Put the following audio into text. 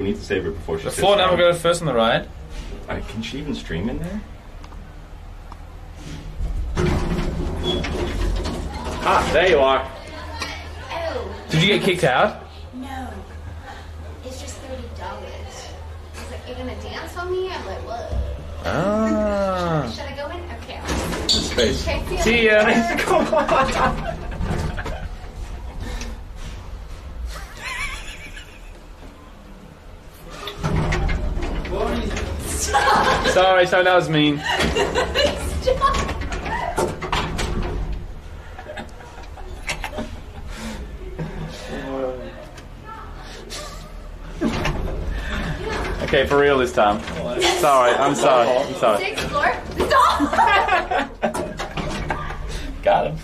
We need to save her before she. Before now, we'll go first on the ride. Can she even stream in there? Ah, there you are. Oh. Did you get kicked out? No. It's just $30. He's like, you're gonna dance on me? I'm like, what? Ah. Should I go in? Okay. Space. Okay, See ya. Come on. Sorry, that was mean. Okay, for real this time. Sorry, I'm sorry. I'm sorry. Explore. Got him.